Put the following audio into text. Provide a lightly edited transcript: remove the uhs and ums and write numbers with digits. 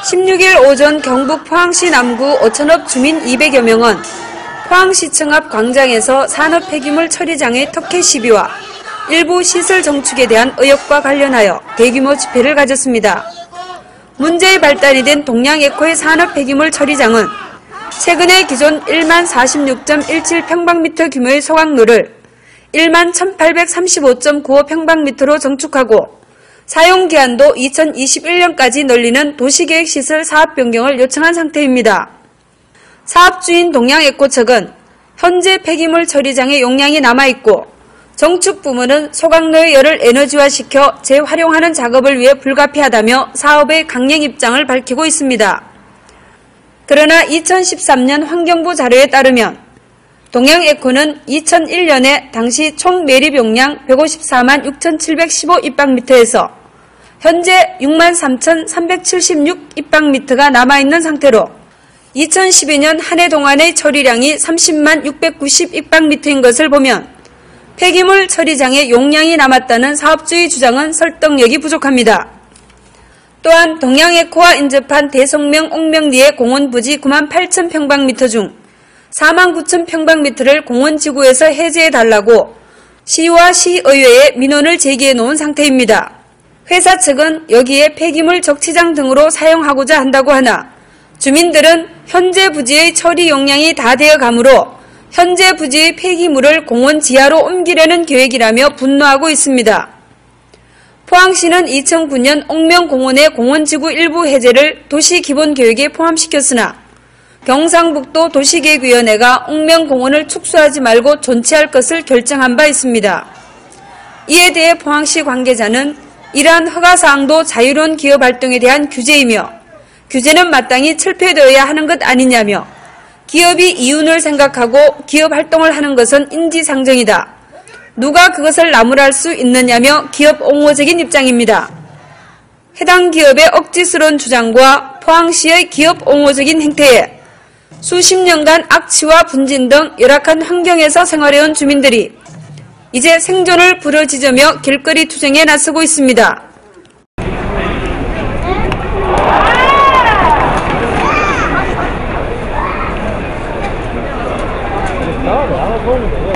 16일 오전 경북 포항시 남구 오천읍 주민 200여 명은 포항시청 앞 광장에서 산업 폐기물 처리장의 특혜 시비와 일부 시설 정축에 대한 의혹과 관련하여 대규모 집회를 가졌습니다. 문제의 발단이 된 동양에코의 산업 폐기물 처리장은 최근에 기존 1만 46.17평방미터 규모의 소각로를 1만 1835.95평방미터로 정축하고 사용기한도 2021년까지 늘리는 도시계획시설 사업 변경을 요청한 상태입니다. 사업주인 동양에코 측은 현재 폐기물 처리장의 용량이 남아있고 정축 부문은 소각로의 열을 에너지화시켜 재활용하는 작업을 위해 불가피하다며 사업의 강행 입장을 밝히고 있습니다. 그러나 2013년 환경부 자료에 따르면 동양에코는 2001년에 당시 총 매립 용량 154만 6,715 입방미터에서 현재 6만 3,376 입방미터가 남아있는 상태로 2012년 한 해 동안의 처리량이 30만 690 입방미터인 것을 보면 폐기물 처리장의 용량이 남았다는 사업주의 주장은 설득력이 부족합니다. 또한 동양에코와 인접한 대성명 옥명리의 공원 부지 9만 8천 평방미터 중 4만 9천 평방미터를 공원지구에서 해제해달라고 시와 시의회에 민원을 제기해 놓은 상태입니다. 회사 측은 여기에 폐기물 적치장 등으로 사용하고자 한다고 하나 주민들은 현재 부지의 처리 용량이 다 되어 가므로 현재 부지의 폐기물을 공원 지하로 옮기려는 계획이라며 분노하고 있습니다. 포항시는 2009년 옥명공원의 공원지구 일부 해제를 도시기본계획에 포함시켰으나 경상북도 도시계획위원회가 옥명공원을 축소하지 말고 존치할 것을 결정한 바 있습니다. 이에 대해 포항시 관계자는 이러한 허가사항도 자유로운 기업활동에 대한 규제이며 규제는 마땅히 철폐되어야 하는 것 아니냐며 기업이 이윤을 생각하고 기업활동을 하는 것은 인지상정이다. 누가 그것을 나무랄 수 있느냐며 기업 옹호적인 입장입니다. 해당 기업의 억지스러운 주장과 포항시의 기업 옹호적인 행태에 수십 년간 악취와 분진 등 열악한 환경에서 생활해온 주민들이 이제 생존을 부르짖으며 길거리 투쟁에 나서고 있습니다. 나